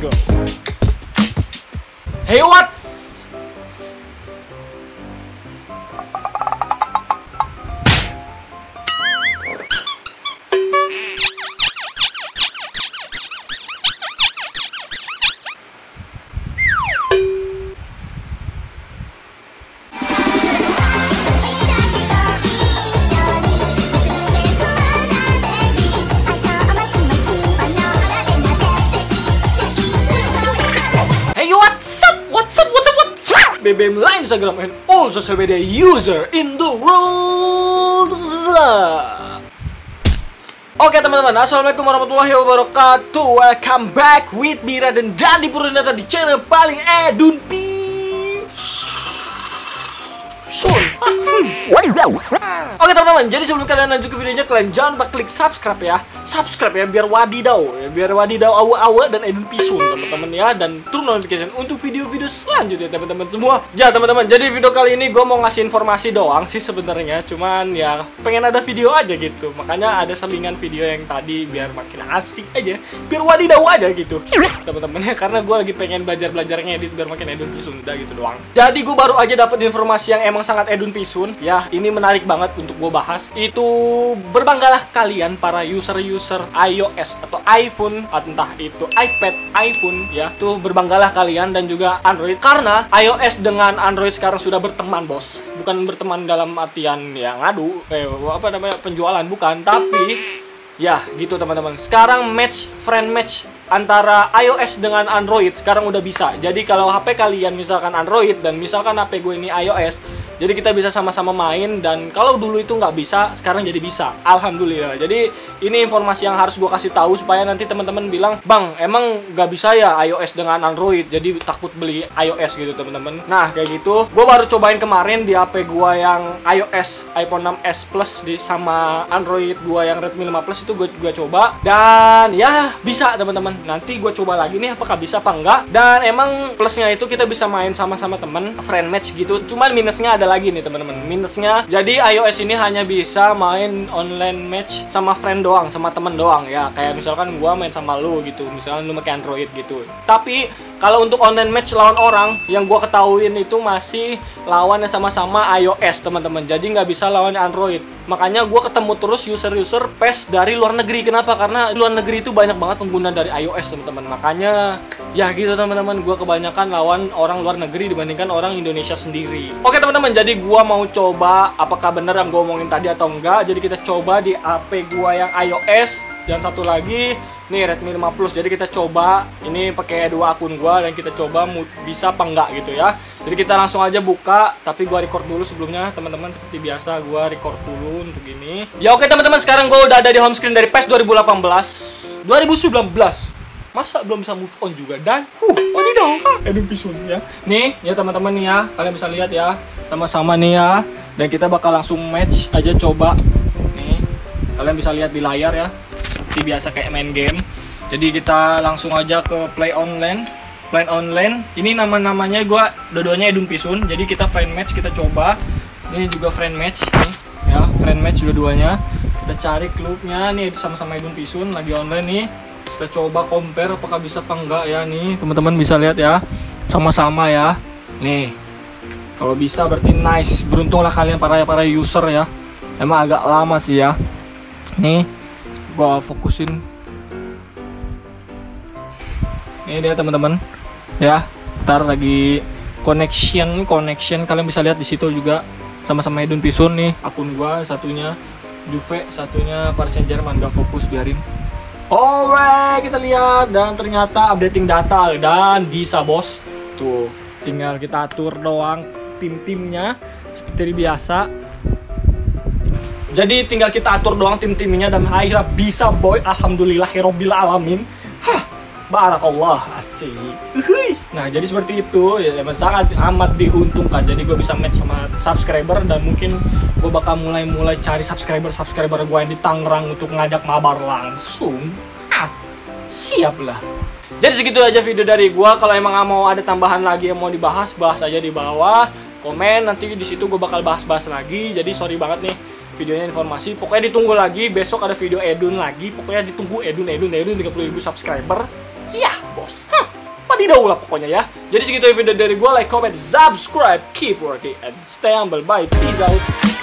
go. Hey what? BBM Line, Instagram, and all social media user in the world. Oke teman-teman, assalamualaikum warahmatullahi wabarakatuh. Welcome back with me Raden Dandi Purwinata di channel paling edun Oke teman-teman, jadi sebelum kalian lanjut ke videonya, kalian jangan lupa klik subscribe ya. Subscribe ya, biar wadidaw ya, biar wadidaw awa-awa dan edun pisun teman-teman ya. Dan turn notification untuk video-video selanjutnya teman-teman semua. Ya teman-teman, jadi video kali ini gue mau ngasih informasi doang sih sebenarnya. Cuman ya pengen ada video aja gitu. Makanya ada selingan video yang tadi biar makin asik aja, biar wadidaw aja gitu teman-teman ya. Karena gue lagi pengen belajar ngedit biar makin edun pisun, udah gitu doang. Jadi gue baru aja dapat informasi yang emang sangat edun pisun ya. Ini menarik banget untuk gue bahas. Itu berbanggalah kalian para user iOS atau iPhone, atau entah itu iPad, iPhone ya, tuh berbanggalah kalian dan juga Android, karena iOS dengan Android sekarang sudah berteman bos. Bukan berteman dalam artian ya ngadu penjualan, bukan, tapi ya gitu teman-teman. Sekarang friend match antara iOS dengan Android sekarang udah bisa. Jadi kalau HP kalian misalkan Android dan misalkan HP gue ini iOS, jadi kita bisa sama-sama main. Dan kalau dulu itu nggak bisa, sekarang jadi bisa. Alhamdulillah. Jadi ini informasi yang harus gue kasih tahu supaya nanti teman-teman bilang, bang emang nggak bisa ya iOS dengan Android, jadi takut beli iOS gitu teman-teman. Nah kayak gitu, gue baru cobain kemarin di HP gue yang iOS iPhone 6s Plus sama Android gue yang Redmi 5 Plus itu gue coba, dan ya bisa teman-teman. Nanti gue coba lagi nih apakah bisa apa enggak. Dan emang plusnya itu kita bisa main sama-sama temen, friend match gitu. Cuman minusnya ada lagi nih teman-teman. Minusnya jadi iOS ini hanya bisa main online match sama friend doang, sama temen doang ya. Kayak misalkan gue main sama lu gitu, misalkan lu pakai Android gitu. Tapi kalau untuk online match lawan orang, yang gue ketahuin itu masih lawannya sama-sama iOS teman-teman. Jadi nggak bisa lawan Android. Makanya gue ketemu terus user PES dari luar negeri. Kenapa? Karena luar negeri itu banyak banget pengguna dari iOS teman-teman. Makanya ya gitu teman-teman, gue kebanyakan lawan orang luar negeri dibandingkan orang Indonesia sendiri. Oke teman-teman, jadi gue mau coba apakah bener yang gue omongin tadi atau enggak. Jadi kita coba di HP gue yang iOS, dan satu lagi nih Redmi 5 Plus. Jadi kita coba ini pakai dua akun gue, dan kita coba bisa apa enggak gitu ya. Jadi kita langsung aja buka, tapi gue record dulu sebelumnya teman-teman. Seperti biasa gue record dulu untuk ini. Ya oke teman-teman, sekarang gue udah ada di home screen dari PES 2018 2019. Masa belum bisa move on juga, dan wadidaw, edun pisun ya. Nih ya teman-teman nih ya, kalian bisa lihat ya, sama-sama nih ya. Dan kita bakal langsung match aja, coba. Nih, kalian bisa lihat di layar ya, seperti biasa kayak main game. Jadi kita langsung aja ke play online. Ini namanya gue dua-duanya edun pisun. Jadi kita friend match, kita coba. Ini juga friend match nih ya, friend match dua-duanya. Kita cari klubnya nih, sama-sama edun pisun lagi online nih. Kita coba compare apakah bisa apa enggak ya. Nih teman-teman bisa lihat ya, sama-sama ya. Nih kalau bisa berarti nice. Beruntunglah kalian para user ya. Emang agak lama sih ya. Nih gua fokusin. Ini dia teman-teman ya. Ntar lagi connection kalian bisa lihat di situ juga, sama-sama edun pisun nih. Akun gua satunya Juve, satunya Paris Saint-Germain. Gak fokus, biarin. Alright, kita lihat, dan ternyata updating data dan bisa bos. Tuh, tinggal kita atur doang tim-timnya seperti biasa. Jadi tinggal kita atur doang tim-timnya, dan akhirnya bisa boy. Alhamdulillahirobbil alamin. Barakallah, asik. Nah jadi seperti itu ya, emang sangat amat diuntungkan. Jadi gue bisa match sama subscriber, dan mungkin gue bakal mulai cari subscriber gue yang di Tangerang untuk ngajak mabar langsung. Siap lah. Jadi segitu aja video dari gue. Kalau emang mau ada tambahan lagi yang mau dibahas, bahas aja di bawah komen. Nanti di situ gue bakal bahas lagi. Jadi sorry banget nih videonya informasi. Pokoknya ditunggu lagi, besok ada video edun lagi. Pokoknya ditunggu edun 30.000 subscriber. Iya. bos. Wadidaw lah pokoknya ya. Jadi segitu video dari gue, like, comment, subscribe, keep working, and stay humble. Bye, peace out.